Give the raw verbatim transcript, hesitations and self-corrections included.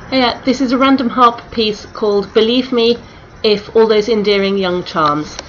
Yeah, this is a random harp piece called Believe Me If All Those Endearing Young Charms.